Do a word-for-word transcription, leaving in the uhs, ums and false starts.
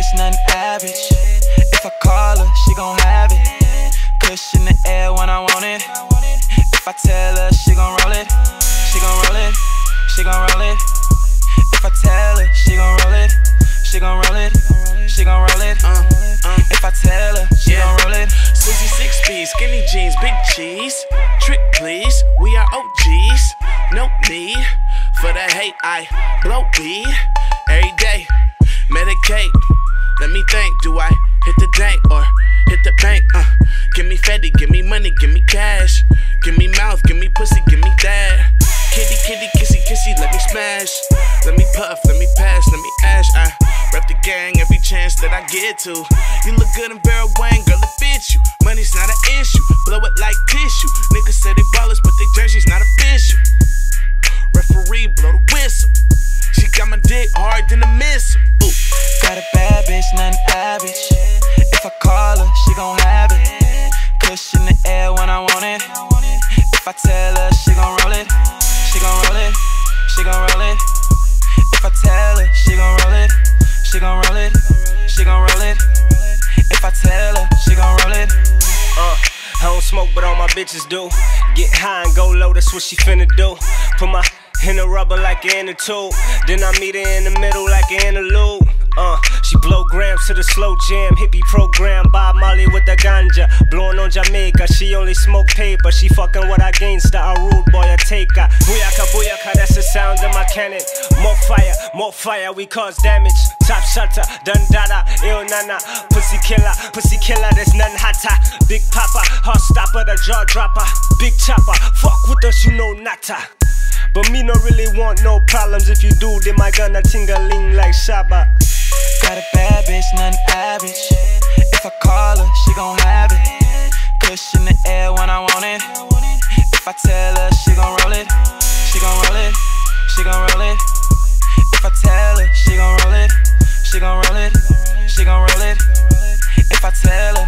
bitch, nothing average. If I call her, she gon' have it. Kush in the air when I want it. If I tell her, she gon' roll it. She gon' roll it. She gon' roll it. If I tell her, she gon' roll it. She gon' roll it. She gon' roll it. Uh, uh. If I tell her, she yeah. gon' roll it. Susie six B, skinny jeans, big cheese. Trick please, we are O Gs. No need for the hate, I blow weed every day. Medicate, let me think, do I hit the dank or hit the bank? Uh, give me Fetty, give me money, give me cash. Give me mouth, give me pussy, give me that. Kitty, kitty, kissy, kissy, let me smash. Let me puff, let me pass, let me ash. I rep the gang every chance that I get to. You look good in Barrel Wayne, girl, it fits you. Money's not an issue, blow it like tissue. Niggas say they ballers, but they jerseys not official. Referee, blow the whistle. She got my dick hard than a missile. Ooh. Got a bad bitch, nothing average. If I call her, she gon' have it. Kush in the air when I want it. If I tell her, she gon' roll it. She gon' roll it. She gon' roll it. If I tell her, she gon' roll it. She gon' roll it. She gon' roll it. If I tell her, she gon' roll it. Uh, I don't smoke, but all my bitches do. Get high and go low, that's what she finna do. Put my in the rubber like an inner tube. Then I meet her in the middle like an interlude. Uh, she blow grams to the slow jam. Hippie program, Bob Marley with the ganja. Blowing on Jamaica, she only smoke paper. She fucking with our gangsta, a rude boy, a taker. Booyaka, booyaka, that's the sound of my cannon. More fire, more fire, we cause damage. Top shutter, done dada, ill nana. Pussy killer, pussy killer, there's none hotter. Big papa, heart stopper, the jaw dropper. Big chopper, fuck with us, you know nata. But me no really want no problems. If you do, then my gunna ting-a-ling like Shabba. Got a bad bitch, nothing average. If I call her, she gon' have it. Kush in the air when I want it. If I tell her, she gon' roll it. She gon' roll it. She gon' roll it. If I tell her, she gon' roll it. She gon' roll it. She gon' roll it. If I tell her